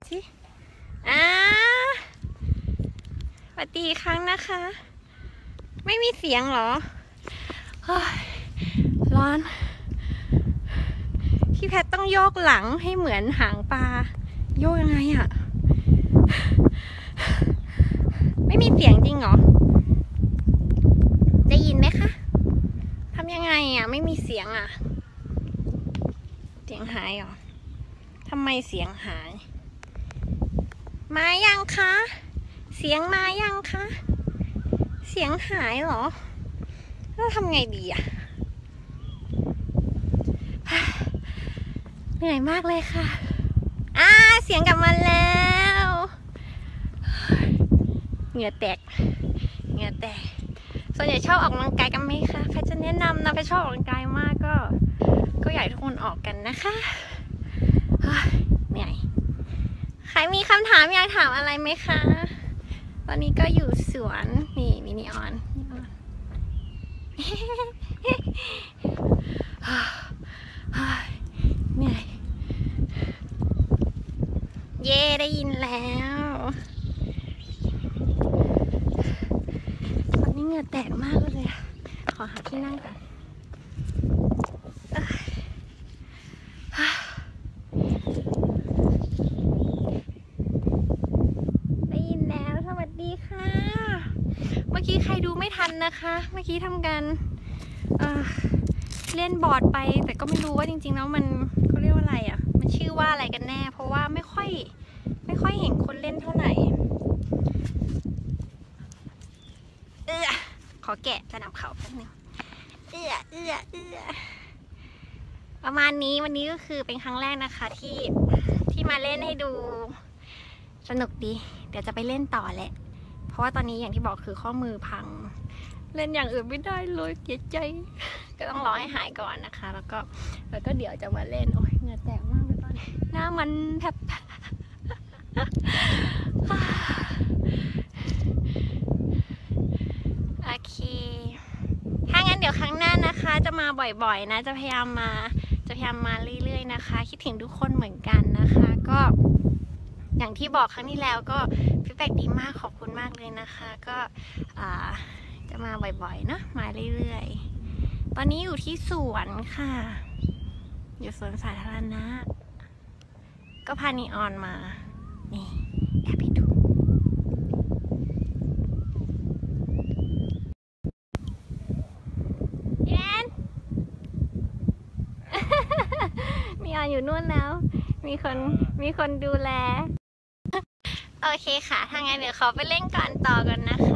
สิสวัสดีครั้งนะคะ ไม่มีเสียงเหรอร้อนพี่แพทต้องโยกหลังให้เหมือนหางปลาโยกยังไงอะไม่มีเสียงจริงเหรอได้ยินไหมคะทำยังไงอะไม่มีเสียงอะเสียงหายเหรอทำไมเสียงหายมายังคะเสียงมายังคะเสียงหายเหรอแล้วทำไงดีอะเหนื่อยมากเลยค่ะเสียงกลับมาแล้วเหงื่อแตกส่วนใหญ่ชอบออกกำลังกายกันไหมคะใครจะแนะนำนะใครชอบออกกำลังกายมากก็อยากให้ทุกคนออกกันนะคะเหนื่อยใครมีคำถามอยากถามอะไรไหมคะตอนนี้ก็อยู่สวนนี่มินิออนเหนื่อยเย่ได้ยินแล้วตอนนี้เหงื่อแตกมากเลยขอหาที่นั่งก่อนได้ยินแล้วสวัสดีค่ะเมื่อกี้ใครดูไม่ทันนะคะเมื่อกี้ทำการเล่นบอร์ดไปแต่ก็ไม่รู้ว่าจริงๆแล้วมันเขาเรียกว่าอะไรอ่ะมันชื่อว่าอะไรกันแน่เพราะว่าไม่ค่อยเห็นคนเล่นเท่าไหร่ขอแกะจะนับเขาแป๊บนึงประมาณนี้วันนี้ก็คือเป็นครั้งแรกนะคะที่มาเล่นให้ดูสนุกดีเดี๋ยวจะไปเล่นต่อแหละเพราะว่าตอนนี้อย่างที่บอกคือข้อมือพังเล่นอย่างอื่นไม่ได้เลยเสียใจก็ต้องรอให้หายก่อนนะคะแล้วก็เดี๋ยวจะมาเล่นโอ้ยเหงื่อแตกมากเลยตอนนี้หน้ามันแทบโอเคถ้างั้นเดี๋ยวครั้งหน้านะคะจะมาบ่อยๆนะจะพยายามมาเรื่อยๆนะคะคิดถึงทุกคนเหมือนกันนะคะก็อย่างที่บอกครั้งที่แล้วก็ฟีดแบ็กดีมากขอบคุณมากเลยนะคะก็จะมาบ่อยๆเนาะมาเรื่อยๆตอนนี้อยู่ที่สวนค่ะอยู่สวนสาธารณะก็พานีออนมานี่แอบไปดูแอนนีออนอยู่นู่นแล้วมีคนดูแลโอเคค่ะถ้างั้นเดี๋ยวขอไปเล่นก่อนต่อกันนะคะ